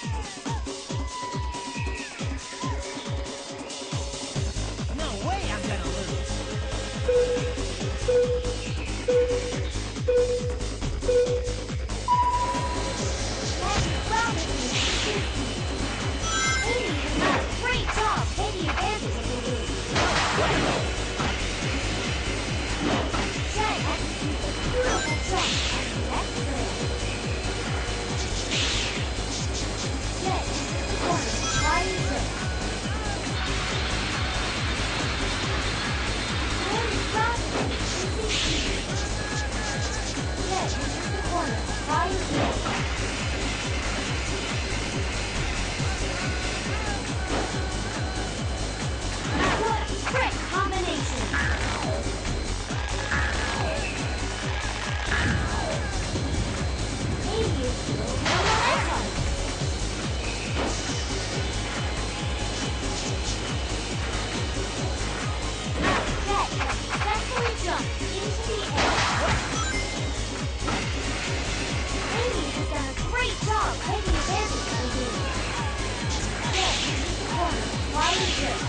No way I'm gonna Great job taking advantage of the lead. Jen executes a beautiful jump at the next rail. Jen enters the corner, flying good. Very fast and easy. Jen enters the corner, flying good. Trick combination. Amy is still momentum. Jet has successfully jumped into the air. Amy has done a great job taking advantage of the lead. Jet enters the corner, flying good.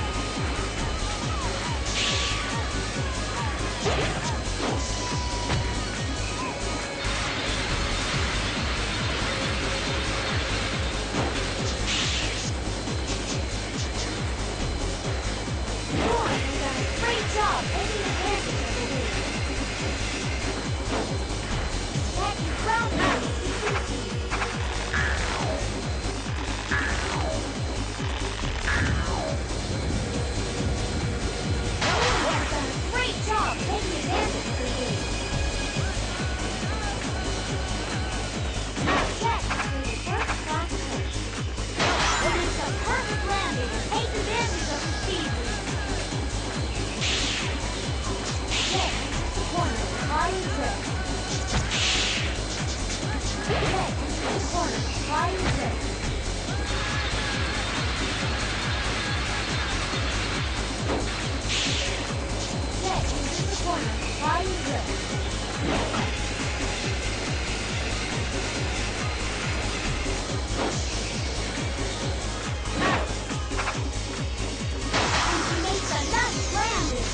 Great job taking advantage of the lead. That is well done, CCC. Has done a great job taking advantage of the lead. Jet has made a first-class finish. It is a perfect landing to take advantage of the speed boost. Jet enters the corner, flying good. Jet enters the corner, flying good. Jet enters the corner, flying good. And she makes a nice landing.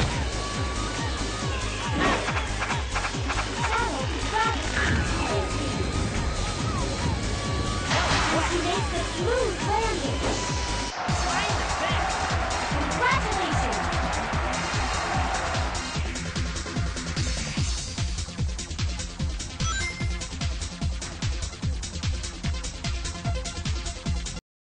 Shadow travels and she makes a smooth landing.